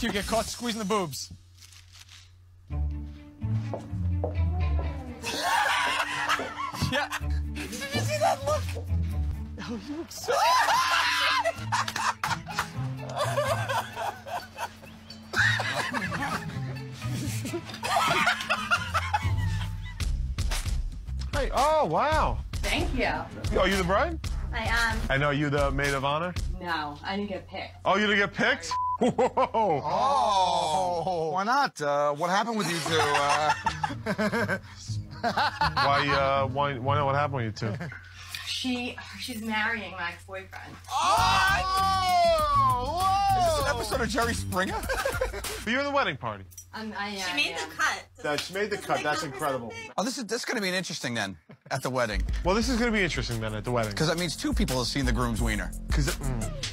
you get caught squeezing the boobs. Yeah. Did you see that look? Oh, you look so... Hey, oh, wow. Thank you. Are you the bride? I am. I know you the maid of honor? No, I didn't get picked. Oh, you didn't get picked? Whoa. Oh. Why not? What happened with you two? Why not? What happened with you two? She's marrying my ex-boyfriend. Oh! Is this an episode of Jerry Springer? But you're in the wedding party. I am. She made the cut. She made the cut. That's incredible. Oh, this is going to be an interesting then at the wedding. Well, this is going to be interesting then at the wedding. Because that means two people have seen the groom's wiener. Because